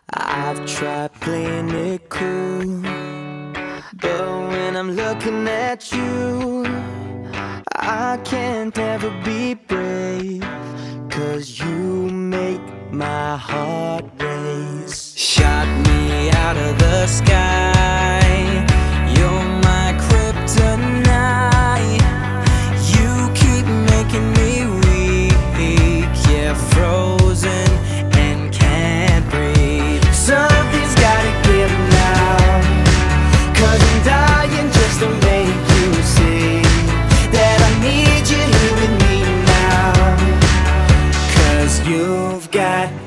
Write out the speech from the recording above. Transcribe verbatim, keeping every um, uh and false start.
I've tried playing it cool, but when I'm looking at you, I can't ever be brave, 'cause you make my heart race. Shot me out of the sky, you're my kryptonite. You keep making me weak, yeah, frozen and can't breathe. Something's gotta give now, 'cause I'm dying just to make you see that I need you here with me now. 'Cause you've got